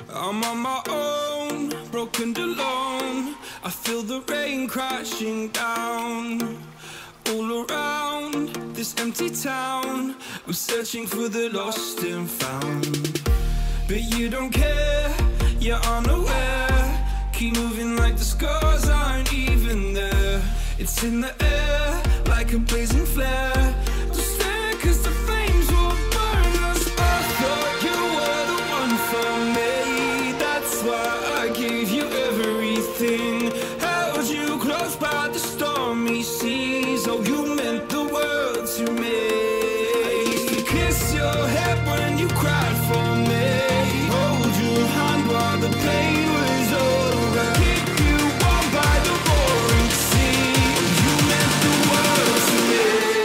I'm on my own, broken and alone. I feel the rain crashing down all around this empty town. I'm searching for the lost and found, but you don't care, you're unaware. Keep moving like the scars aren't even there. It's in the air like a blazing flare. Just stare, 'cause the flames will burn us. I thought you were the one for me. That's why I gave you everything. Held you close by the stormy seas. Oh, you meant the world to me. I used to kiss your head when you cried for me. Hold your hand while the pain was over. Keep you warm by the roaring sea. You meant the world to me.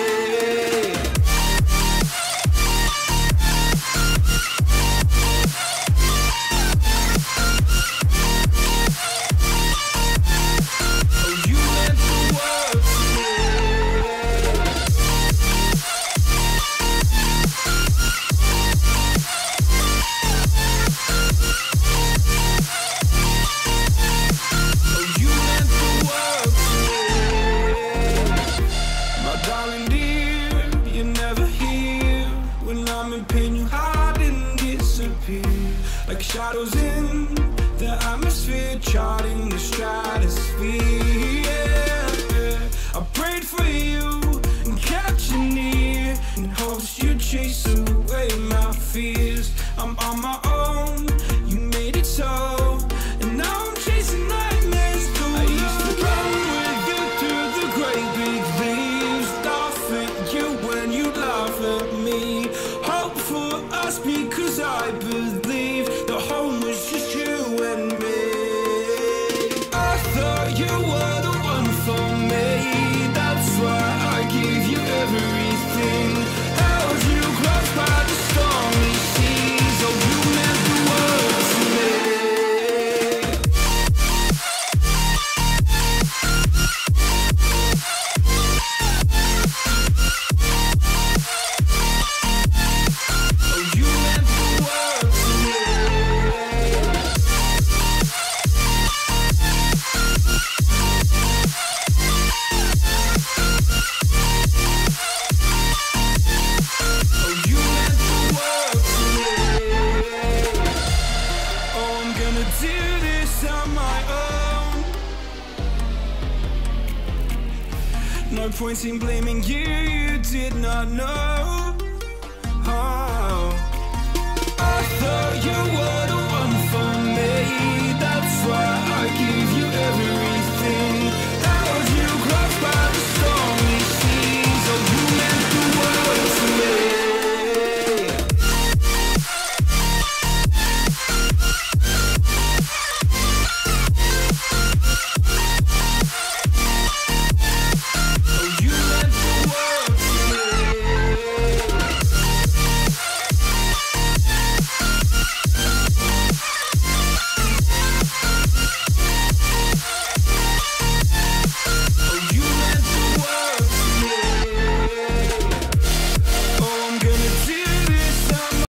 Oh, you meant the world to me. Oh, you meant the world to me. My darling dear, you're never here. When I'm in pain, you hide and disappear. Like shadows in the atmosphere, charting the stratosphere. Yeah. I prayed for you and kept you near, in hopes you'd chase away my fears. I'm on my own, you made it so, and now I'm chasing nightmares too. I used to run with you through the great big leaves, laugh at you when you laugh at me. Hope for us because I believe the home was just you and me. I thought you were the one for me. That's why I gave you everything. Held you close by the stormy seas. Oh, you meant the world to me. Oh, you meant the world to me. Oh, you meant the world to me. Oh, I'm gonna do this on my own. No point in blaming you, you did not know.